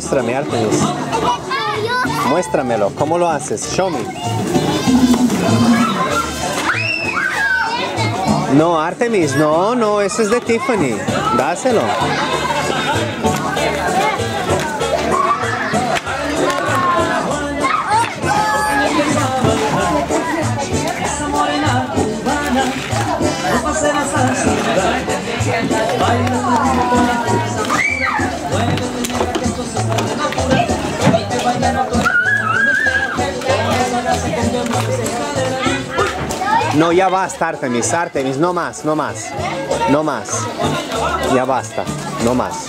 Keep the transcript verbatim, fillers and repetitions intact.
Muéstrame, Artemis. Muéstramelo. ¿Cómo lo haces? Show me. No, Artemis, no, no, ese es de Tiffany. Dáselo. No, ya basta, Artemis, Artemis, no más, no más, no más. Ya basta, no más.